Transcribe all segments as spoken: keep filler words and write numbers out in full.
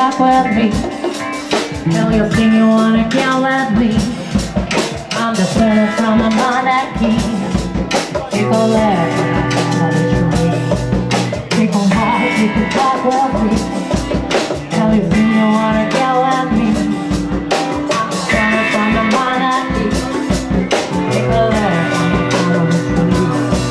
talk with me. Tell your thing you wanna get with me. I'm the son from a monarchy. Take a left, take a right, you can talk with me. Tell your thing you wanna get with me. I'm the son from a monarchy. Take a left, follow the street.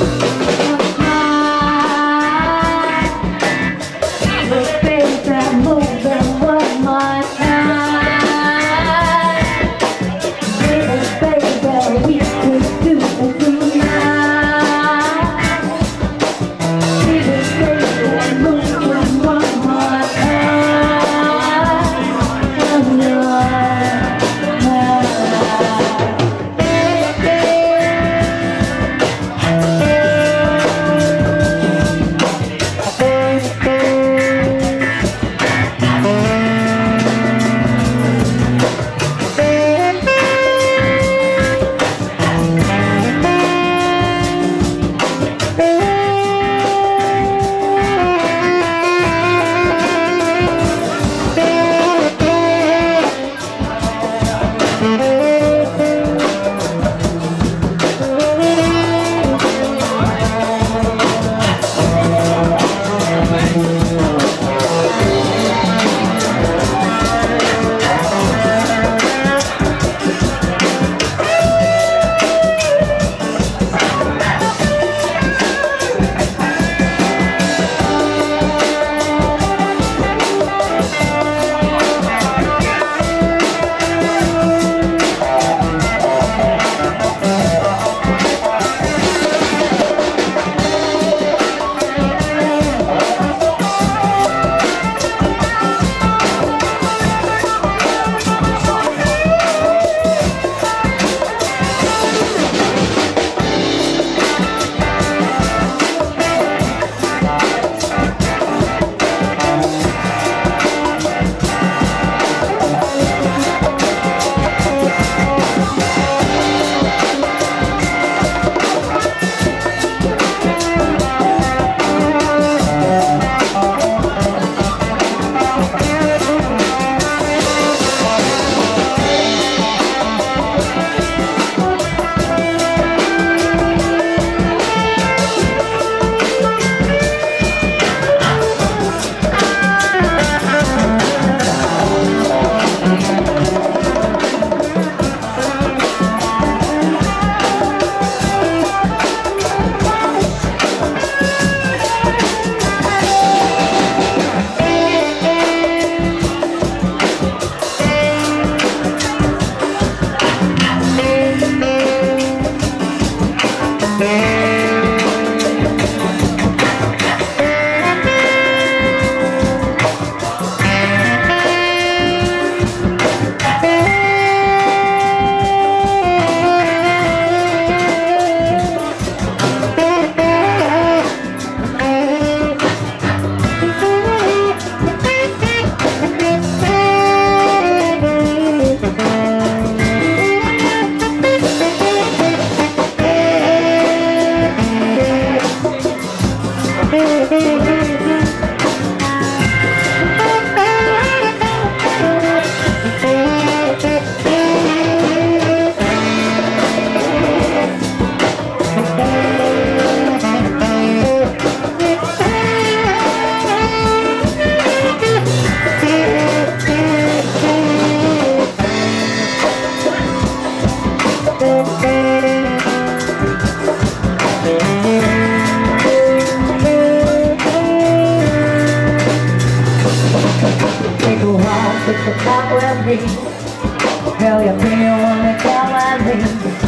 Tell your thing you wanna tell me.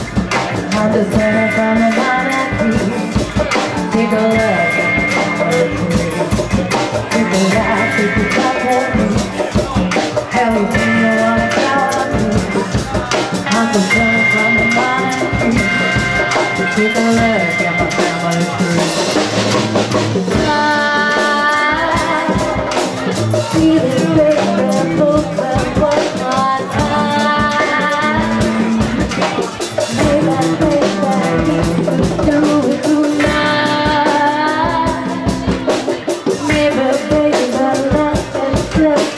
I'm just living from the monarchy. Take a look at the tree. Take a ride, take a talk with me. Tell your thing you wanna tell me. I'm just living from the monarchy. Take a look at my family tree. I see this big book that was my time. Maybe I think that you do it tonight. Maybe baby I left and slept.